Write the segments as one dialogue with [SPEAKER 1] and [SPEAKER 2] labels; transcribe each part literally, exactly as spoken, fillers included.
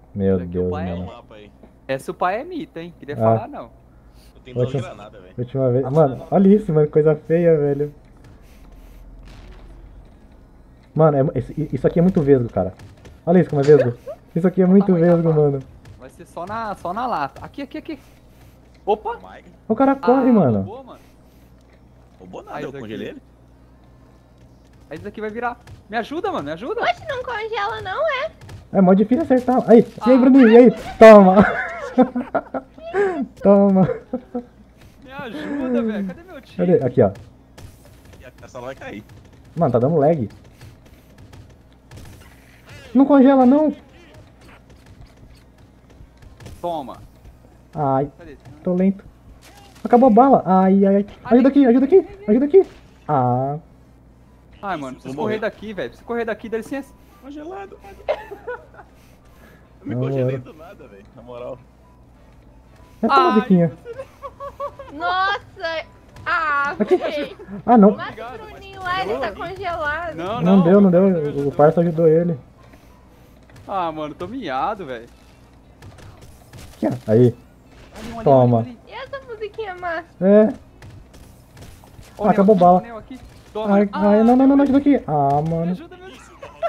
[SPEAKER 1] Meu
[SPEAKER 2] Daqui o
[SPEAKER 1] Deus,
[SPEAKER 2] pai é-
[SPEAKER 1] mano.
[SPEAKER 3] Mapa aí.
[SPEAKER 2] Essa o pai é mito, hein? Queria
[SPEAKER 1] Ah.
[SPEAKER 2] falar, não.
[SPEAKER 3] Eu tenho duas
[SPEAKER 1] Última,
[SPEAKER 3] granadas, velho.
[SPEAKER 1] última vez. Mano, olha isso, mano. Coisa feia, velho. Mano, é- esse- isso aqui é muito vesgo, cara. Olha isso como é vesgo. Isso aqui é
[SPEAKER 2] Olha o
[SPEAKER 1] muito
[SPEAKER 2] tamanho da
[SPEAKER 1] vesgo,
[SPEAKER 2] faca.
[SPEAKER 1] mano.
[SPEAKER 2] Vai ser só na, só na lata. Aqui, aqui, aqui. Opa!
[SPEAKER 3] Mike.
[SPEAKER 1] O cara corre,
[SPEAKER 2] ah,
[SPEAKER 1] mano.
[SPEAKER 2] roubou, mano.
[SPEAKER 3] Roubou nada,
[SPEAKER 2] Aí,
[SPEAKER 3] eu
[SPEAKER 2] daqui.
[SPEAKER 3] congelei ele.
[SPEAKER 2] Aí isso daqui vai virar. Me ajuda, mano, me ajuda.
[SPEAKER 4] Oxe, não congela não, é?
[SPEAKER 1] É mó difícil acertar. Aí, e aí,
[SPEAKER 2] Ah.
[SPEAKER 1] Bruninho? E aí? Toma. Toma.
[SPEAKER 2] Me ajuda, velho. Cadê meu time?
[SPEAKER 1] Cadê? Aqui, ó.
[SPEAKER 3] E a sala vai cair.
[SPEAKER 1] Mano, tá dando lag. Não congela, não.
[SPEAKER 2] Toma.
[SPEAKER 1] Ai,
[SPEAKER 2] Cadê?
[SPEAKER 1] tô lento. Acabou a bala. Ai, ai, ai. Ajuda aqui, ajuda aqui, ajuda aqui. Ah,
[SPEAKER 2] Ai, mano, preciso
[SPEAKER 3] Vou
[SPEAKER 2] correr
[SPEAKER 3] morrer.
[SPEAKER 2] daqui, velho. Preciso correr daqui, dá licença.
[SPEAKER 3] Congelado, mano. Eu me
[SPEAKER 1] Na
[SPEAKER 3] congelei
[SPEAKER 1] moral.
[SPEAKER 3] do nada, velho. Na moral.
[SPEAKER 1] essa
[SPEAKER 2] Ai,
[SPEAKER 1] musiquinha.
[SPEAKER 4] Nossa! Ah,
[SPEAKER 1] Aqui.
[SPEAKER 4] véi.
[SPEAKER 1] Ah, não.
[SPEAKER 4] Mata o Bruninho lá, ele tá congelado.
[SPEAKER 2] Não,
[SPEAKER 1] Não deu, não deu.
[SPEAKER 2] me
[SPEAKER 1] O
[SPEAKER 2] ajudou.
[SPEAKER 1] parça ajudou ele.
[SPEAKER 2] Ah, mano, tô miado, velho.
[SPEAKER 1] Aqui, ó. Aí.
[SPEAKER 2] Ali, um ali,
[SPEAKER 1] Toma.
[SPEAKER 2] um ali, um ali.
[SPEAKER 4] E essa musiquinha massa?
[SPEAKER 1] É.
[SPEAKER 2] Ó, o
[SPEAKER 1] Ah, acabou
[SPEAKER 2] Neo
[SPEAKER 1] bala.
[SPEAKER 2] aqui, o Neo aqui. Toma.
[SPEAKER 1] Ai,
[SPEAKER 2] Ah,
[SPEAKER 1] ai, não, não, não, não, ajuda aqui. Ah,
[SPEAKER 2] Me
[SPEAKER 1] mano.
[SPEAKER 2] ajuda, me ajuda.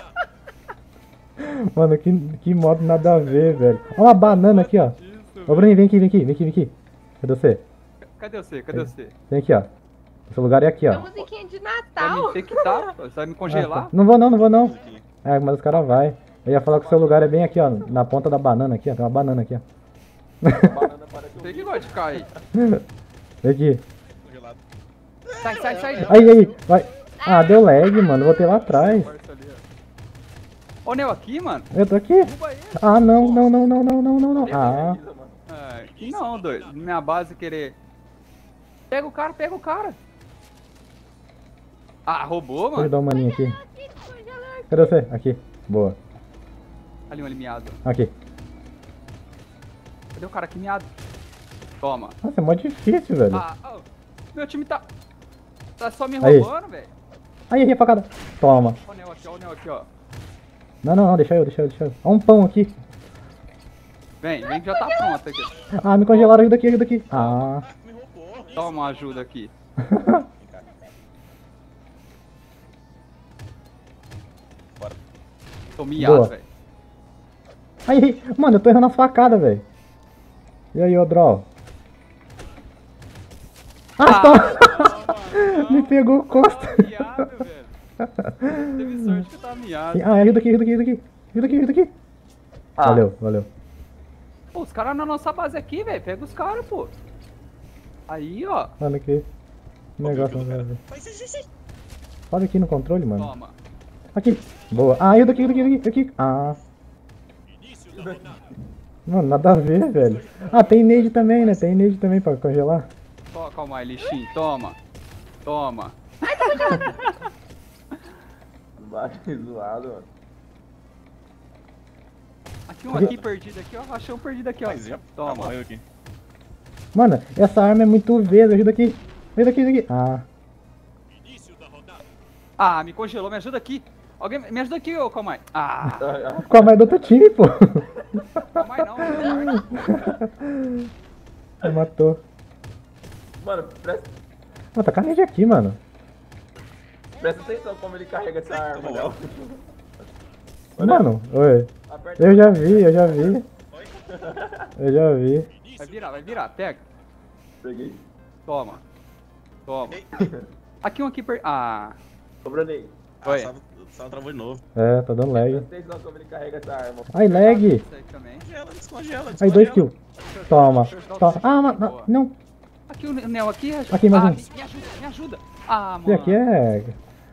[SPEAKER 1] Mano, que, que modo nada a ver, velho. Olha uma banana aqui, ó.
[SPEAKER 2] Isso,
[SPEAKER 1] Ô, Bruninho, vem aqui, vem aqui, vem aqui, vem aqui. Cadê você?
[SPEAKER 2] Cadê você? Cadê você?
[SPEAKER 1] Vem aqui, ó. Esse lugar é aqui,
[SPEAKER 4] É
[SPEAKER 1] ó.
[SPEAKER 4] musiquinha de
[SPEAKER 2] Vai
[SPEAKER 4] Natal.
[SPEAKER 2] me ter que tá? Você vai me
[SPEAKER 1] Ah,
[SPEAKER 2] congelar?
[SPEAKER 1] tá. Não vou não, não vou não.
[SPEAKER 3] Isso aqui.
[SPEAKER 1] É, mas os caras vai. Eu ia falar que o seu lugar é bem aqui, ó. Na ponta da banana aqui, ó. Tem uma banana aqui, ó.
[SPEAKER 2] Você que gosta de cair.
[SPEAKER 1] Vem aqui.
[SPEAKER 3] Congelado.
[SPEAKER 2] Sai, sai, sai.
[SPEAKER 1] Aí, aí, vai. Ah, deu lag, mano. Voltei lá atrás.
[SPEAKER 2] Ó o Neo aqui, mano.
[SPEAKER 1] Eu tô aqui.
[SPEAKER 2] Derruba ele.
[SPEAKER 1] Ah, não, não, não, não, não, não, não, não. Ah,
[SPEAKER 2] Ah, que não, doido. Minha base querer. Pega o cara, pega o cara. Ah, roubou,
[SPEAKER 1] deixa eu
[SPEAKER 2] mano.
[SPEAKER 1] dar uma maninha aqui.
[SPEAKER 4] Aqui, congelou.
[SPEAKER 1] Cadê você? Aqui. Boa.
[SPEAKER 2] Ali um ali miado.
[SPEAKER 1] Aqui.
[SPEAKER 2] Cadê o cara aqui miado? Toma.
[SPEAKER 1] Nossa, é mó difícil, velho.
[SPEAKER 2] Ah, oh, meu time tá. Tá só me
[SPEAKER 1] Aí.
[SPEAKER 2] roubando, velho.
[SPEAKER 1] Aí, aí, facada. Toma.
[SPEAKER 2] Ó o Neo aqui, ó o Neo aqui, ó.
[SPEAKER 1] Não, não, não, deixa eu, deixa eu, deixa eu. Olha um pão aqui.
[SPEAKER 2] Vem, vem que já tá pronto aqui.
[SPEAKER 1] Ah, me congelaram, ajuda aqui, ajuda aqui. Ah.
[SPEAKER 3] Ah, me roubou. Isso.
[SPEAKER 2] Toma uma ajuda aqui.
[SPEAKER 3] Bora.
[SPEAKER 2] Tô miado,
[SPEAKER 1] Boa.
[SPEAKER 2] velho.
[SPEAKER 1] Aí, aí, mano, eu tô errando as facadas, velho. E aí, ô Droll? Ah, toma! Me pegou costa.
[SPEAKER 2] Tava miado, velho. Teve sorte que eu tava miado.
[SPEAKER 1] Ah, ajuda aqui, ajuda aqui, ajuda aqui. Ajuda aqui, ajuda aqui. Valeu, valeu.
[SPEAKER 2] Pô, os caras na nossa base aqui, velho. Pega os caras, pô. Aí, ó.
[SPEAKER 1] Mano, que negócio, velho.
[SPEAKER 3] Vai, sim, sim, sim.
[SPEAKER 1] Olha aqui no controle, mano.
[SPEAKER 2] Toma.
[SPEAKER 1] Aqui. Boa. Ah, ajuda aqui, ajuda aqui, ajuda aqui. Ah. Mano, nada a ver, velho. Ah, tem nade também, né? Tem nade também pra congelar.
[SPEAKER 2] Toma, calma aí, lixinho. Toma. Toma.
[SPEAKER 5] Bate zoado, mano.
[SPEAKER 2] Aqui um aqui perdido aqui, ó. Achei um perdido aqui, ó.
[SPEAKER 3] Mas já
[SPEAKER 2] Toma.
[SPEAKER 3] morreu aqui.
[SPEAKER 1] Mano, essa arma é muito verde. Ajuda aqui. Ajuda aqui, ajuda aqui. Ah.
[SPEAKER 2] Ah, me congelou. Me ajuda aqui. Alguém me ajuda aqui, ô Calmai. Ah,
[SPEAKER 1] Qual mais do outro time, pô?
[SPEAKER 2] Calmai não. Calmai.
[SPEAKER 1] Me matou.
[SPEAKER 5] Mano, presta,
[SPEAKER 1] Mano, tá com a nade aqui, mano.
[SPEAKER 5] presta atenção como ele carrega essa arma, Léo.
[SPEAKER 1] Mano, oi.
[SPEAKER 5] Aperta.
[SPEAKER 1] Eu já vi, eu já vi. Eu já vi.
[SPEAKER 2] Vai virar, vai virar. Pega.
[SPEAKER 5] Peguei.
[SPEAKER 2] Toma. Toma. Aqui um aqui per... Ah.
[SPEAKER 5] Ô, Bruninho,
[SPEAKER 3] Ah,
[SPEAKER 2] Oi.
[SPEAKER 3] o Sala- o Sala travou de novo.
[SPEAKER 1] É, tá dando lag.
[SPEAKER 5] presta atenção como ele carrega essa arma.
[SPEAKER 1] Ai, lag.
[SPEAKER 2] Isso aí também.
[SPEAKER 3] Descongela, descongela,
[SPEAKER 1] Aí, dois
[SPEAKER 3] descongela.
[SPEAKER 1] kills. Toma.
[SPEAKER 2] Deixa eu dar o
[SPEAKER 1] Toma.
[SPEAKER 2] save.
[SPEAKER 1] Ah, mano,
[SPEAKER 2] Boa.
[SPEAKER 1] não.
[SPEAKER 2] Aqui o Neo aqui.
[SPEAKER 1] Aqui, mais
[SPEAKER 2] ah,
[SPEAKER 1] um.
[SPEAKER 2] me, me ajuda, me ajuda. Ah,
[SPEAKER 1] Esse
[SPEAKER 2] mano.
[SPEAKER 1] aqui é...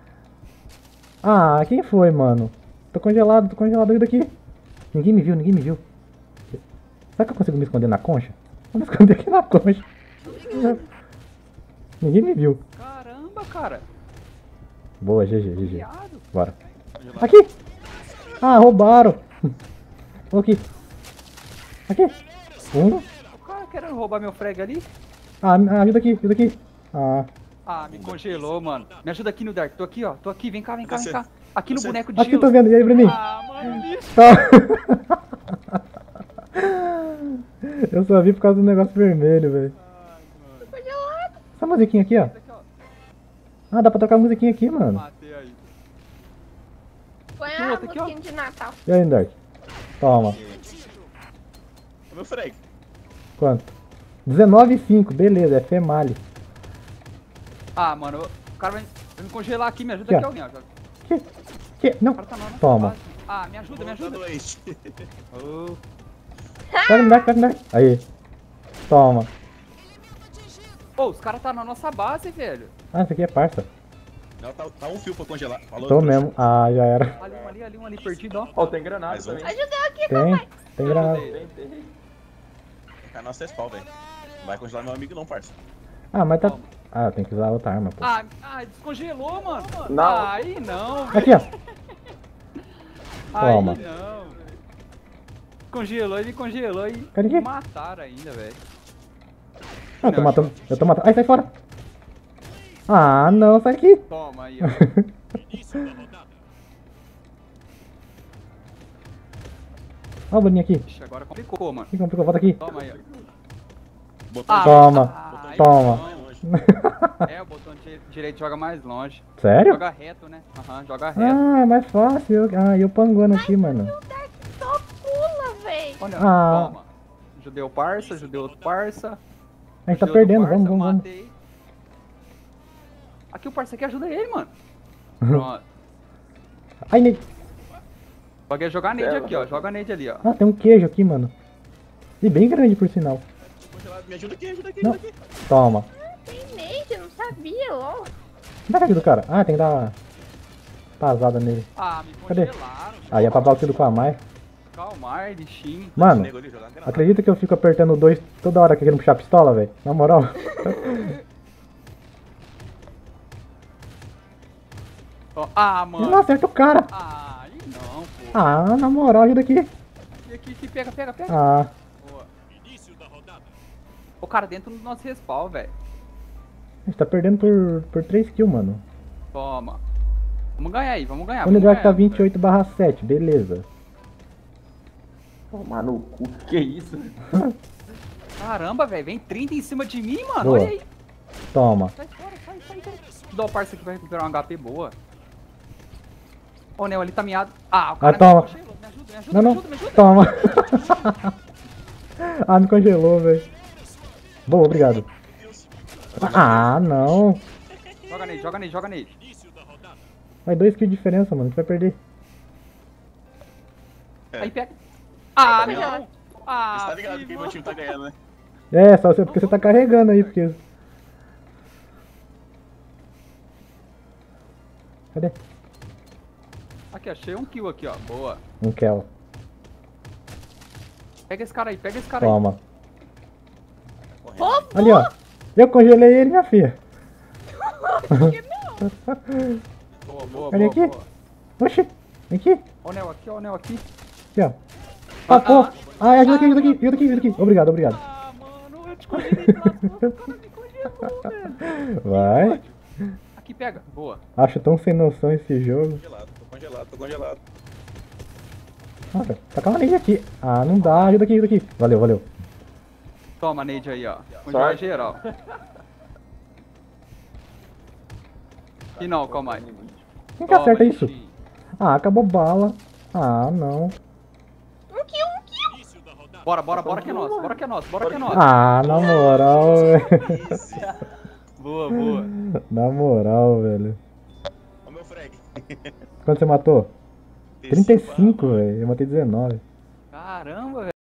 [SPEAKER 1] Ah, quem foi, mano? Tô congelado, tô congelado. Ajuda aqui. Ninguém me viu, ninguém me viu. Será que eu consigo me esconder na concha? Vou me esconder aqui na concha. Ninguém me viu.
[SPEAKER 2] Caramba, cara.
[SPEAKER 1] Boa, G G, G G.
[SPEAKER 2] Miado.
[SPEAKER 1] Bora. Aqui! Ah, roubaram. Vou aqui. Aqui. Um.
[SPEAKER 2] O cara querendo roubar meu frag ali.
[SPEAKER 1] Ah, me- ah, ajuda aqui, ajuda aqui. Ah,
[SPEAKER 2] Ah, me congelou, mano. Me ajuda aqui no Dark. Tô aqui, ó. Tô aqui. Vem cá, vem cá, vem
[SPEAKER 3] Você-
[SPEAKER 2] cá. Aqui no
[SPEAKER 3] você-
[SPEAKER 2] boneco de
[SPEAKER 1] aqui
[SPEAKER 2] gelo.
[SPEAKER 1] tô vendo. E aí, Bruninho?
[SPEAKER 2] Ah, mano, lixo.
[SPEAKER 1] Tá. só vi por causa do negócio vermelho, velho.
[SPEAKER 4] Tô congelado.
[SPEAKER 1] Essa musiquinha aqui, ó.
[SPEAKER 2] Esse aqui, ó.
[SPEAKER 1] Ah, dá pra tocar a musiquinha aqui, mano.
[SPEAKER 2] Matei aí.
[SPEAKER 4] Põe
[SPEAKER 2] Tem
[SPEAKER 4] a
[SPEAKER 2] outro aqui, ó.
[SPEAKER 4] musiquinha de Natal.
[SPEAKER 1] E aí, Dark? Toma.
[SPEAKER 3] Ô, meu freg.
[SPEAKER 1] Quanto? dezenove e cinco, beleza, é Female.
[SPEAKER 2] Ah, mano, o cara vai vai me congelar aqui, me ajuda
[SPEAKER 1] Aqui,
[SPEAKER 2] aqui
[SPEAKER 1] ó.
[SPEAKER 2] alguém, ó. O
[SPEAKER 1] Que? Que? Não.
[SPEAKER 2] cara tá na nossa
[SPEAKER 1] Toma.
[SPEAKER 2] base. Ah, me ajuda, me
[SPEAKER 3] Tá
[SPEAKER 2] ajuda.
[SPEAKER 3] doente.
[SPEAKER 2] Ô,
[SPEAKER 1] Pega no Dark, pega no Dark. Aí. Toma.
[SPEAKER 2] Ô, os caras tá na nossa base, velho.
[SPEAKER 1] Ah, esse aqui é parça.
[SPEAKER 3] Não, tá, tá um fio pra congelar. Falou,
[SPEAKER 1] Tô
[SPEAKER 3] trouxa.
[SPEAKER 1] mesmo. Ah, já era.
[SPEAKER 2] Ali, um ali, ali, um ali, perdido, ó.
[SPEAKER 5] Ó, tem granada
[SPEAKER 3] Mais um.
[SPEAKER 5] também.
[SPEAKER 4] Ajuda eu aqui,
[SPEAKER 1] Tem.
[SPEAKER 4] papai.
[SPEAKER 1] Tem granada.
[SPEAKER 5] Tem, tem.
[SPEAKER 3] Tá nosso spawn, velho. Não vai congelar meu amigo não, parça.
[SPEAKER 1] Ah, mas tá.
[SPEAKER 2] Toma.
[SPEAKER 1] Ah, tem que usar outra arma, pô.
[SPEAKER 2] Ah, ah, descongelou, mano.
[SPEAKER 5] Não.
[SPEAKER 2] Ah, aí não, velho.
[SPEAKER 1] Aqui, ó.
[SPEAKER 2] Aí
[SPEAKER 1] Toma.
[SPEAKER 2] não. Congelou, ele congelou e
[SPEAKER 1] Cadê aqui?
[SPEAKER 2] mataram ainda, velho.
[SPEAKER 1] Ah, eu tô
[SPEAKER 2] Não,
[SPEAKER 1] matando. Eu tô matando. Ai, sai fora. Ah, não, sai aqui.
[SPEAKER 2] Toma aí, ó.
[SPEAKER 1] Ó o boninho aqui.
[SPEAKER 2] Ixi, agora complicou, mano.
[SPEAKER 1] Aqui, complicou. Volta aqui.
[SPEAKER 2] Toma aí, ó.
[SPEAKER 3] Botou
[SPEAKER 2] Ah,
[SPEAKER 1] Toma.
[SPEAKER 2] ah, aí
[SPEAKER 1] Toma.
[SPEAKER 2] não.
[SPEAKER 3] longe.
[SPEAKER 2] É, o botão di- direito joga mais longe.
[SPEAKER 1] Sério?
[SPEAKER 2] Joga reto, né? Aham, joga reto.
[SPEAKER 1] Ah, é mais fácil. Ah, e eu panguando aqui, mano.
[SPEAKER 4] O Dark só pula, véi.
[SPEAKER 2] Olha,
[SPEAKER 1] Ah.
[SPEAKER 2] toma. Judeu parça, judeu outro parça.
[SPEAKER 1] A gente tá
[SPEAKER 2] judeu outro
[SPEAKER 1] perdendo.
[SPEAKER 2] parça,
[SPEAKER 1] Vamos, vamos, vamos.
[SPEAKER 2] matei. Aqui o parça aqui ajuda ele, mano. Pronto.
[SPEAKER 1] Ai, ne...
[SPEAKER 2] Joguei jogar nade
[SPEAKER 5] Bela,
[SPEAKER 2] aqui, ó.
[SPEAKER 5] bela.
[SPEAKER 2] Joga nade ali, ó.
[SPEAKER 1] Ah, tem um queijo aqui, mano. E bem grande, por sinal.
[SPEAKER 3] Congelado. Me ajuda aqui, ajuda aqui,
[SPEAKER 1] Não.
[SPEAKER 3] ajuda aqui.
[SPEAKER 1] Toma.
[SPEAKER 4] Tem nade, eu não sabia, lol.
[SPEAKER 1] Dá aqui do cara. Ah, tem que dar uma pasada nele.
[SPEAKER 2] Ah, me
[SPEAKER 1] Cadê?
[SPEAKER 2] congelaram.
[SPEAKER 1] Aí é pra bater do com a mais.
[SPEAKER 2] Calmar, lixinho.
[SPEAKER 1] Mano,
[SPEAKER 3] Nego ali jogando granada.
[SPEAKER 1] acredita que eu fico apertando o dois toda hora querendo puxar a pistola, velho? Na moral.
[SPEAKER 2] Ó, ah,
[SPEAKER 1] Eu
[SPEAKER 2] mano.
[SPEAKER 1] não acerta o cara.
[SPEAKER 2] Ah, aí não, pô.
[SPEAKER 1] Ah, na moral, ajuda aqui.
[SPEAKER 2] E aqui, aqui, pega, pega, pega.
[SPEAKER 1] Ah,
[SPEAKER 2] Boa. O cara dentro do nosso respawn, velho.
[SPEAKER 1] a gente tá perdendo por, por três kills, mano.
[SPEAKER 2] Toma. Vamos ganhar aí, vamos ganhar.
[SPEAKER 1] O
[SPEAKER 2] vamos
[SPEAKER 1] Unidroid tá
[SPEAKER 2] ganhar,
[SPEAKER 1] vinte e oito barra sete, beleza.
[SPEAKER 5] Tomar no cu. Que isso?
[SPEAKER 2] velho. Caramba, velho. Vem trinta em cima de mim, mano.
[SPEAKER 1] Boa.
[SPEAKER 2] Olha aí.
[SPEAKER 1] Toma.
[SPEAKER 2] Sai fora, sai, sai, sai. Dá o parça aqui pra recuperar um H P boa. Ó, o Neo ali tá miado. Ah, o cara
[SPEAKER 1] Ah, toma.
[SPEAKER 2] me congelou. Me ajuda, me ajuda,
[SPEAKER 1] Não,
[SPEAKER 2] me
[SPEAKER 1] não.
[SPEAKER 2] ajuda, me ajuda.
[SPEAKER 1] Toma. Ah, me congelou, velho. Boa, obrigado. Ah, não.
[SPEAKER 2] Joga nele, joga nele, joga nele.
[SPEAKER 1] Vai dois kills de diferença, mano. A gente vai perder.
[SPEAKER 3] É.
[SPEAKER 2] Aí pega. Ah,
[SPEAKER 4] Ai,
[SPEAKER 2] não.
[SPEAKER 3] Você
[SPEAKER 2] Ah,
[SPEAKER 3] tá ligado que
[SPEAKER 2] filho.
[SPEAKER 3] meu time tá ganhando, né?
[SPEAKER 1] É, só você porque você tá carregando aí, porque. Cadê?
[SPEAKER 2] Aqui, achei um kill aqui, ó. Boa.
[SPEAKER 1] Um kill.
[SPEAKER 2] Pega esse cara aí, pega esse cara aí.
[SPEAKER 1] Toma.
[SPEAKER 3] Correndo.
[SPEAKER 1] Ali, ó. Eu congelei ele, minha filha.
[SPEAKER 2] Boa, boa,
[SPEAKER 1] Cadê
[SPEAKER 2] boa,
[SPEAKER 1] aqui?
[SPEAKER 2] boa.
[SPEAKER 1] Oxi. Vem aqui.
[SPEAKER 2] Ó o Neo aqui, ó o Neo aqui.
[SPEAKER 1] Aqui, ó. Ah, pô. Ah, ajuda aqui, ajuda aqui, ajuda aqui, ajuda aqui. Obrigado, obrigado.
[SPEAKER 2] Ah, mano, eu te congelei pelas costas, o cara me congelou, velho.
[SPEAKER 1] Vai.
[SPEAKER 2] Aqui, pega. Boa.
[SPEAKER 1] Acho tão sem noção esse jogo.
[SPEAKER 3] Congelado, tô congelado, tô congelado.
[SPEAKER 1] Nossa, tacar uma nade aqui. Ah, não dá. Ajuda aqui, ajuda aqui. Valeu, valeu.
[SPEAKER 2] Toma, nade aí, ó. Congela
[SPEAKER 5] Sorte.
[SPEAKER 2] geral. E não, calma aí.
[SPEAKER 1] Quem que acerta
[SPEAKER 2] Toma,
[SPEAKER 1] isso?
[SPEAKER 2] lixinho.
[SPEAKER 1] Ah, acabou bala. Ah, não.
[SPEAKER 4] Um kill, um kill.
[SPEAKER 2] Bora, bora, bora que é nosso, bora que é nosso, bora que é nosso.
[SPEAKER 1] Ah, na moral, velho.
[SPEAKER 3] Easy.
[SPEAKER 2] Boa, boa.
[SPEAKER 1] Na moral, velho.
[SPEAKER 3] Ó meu frag.
[SPEAKER 1] Quanto você matou?
[SPEAKER 3] Esse
[SPEAKER 1] trinta e cinco, velho. Eu matei dezenove.
[SPEAKER 2] Caramba, velho.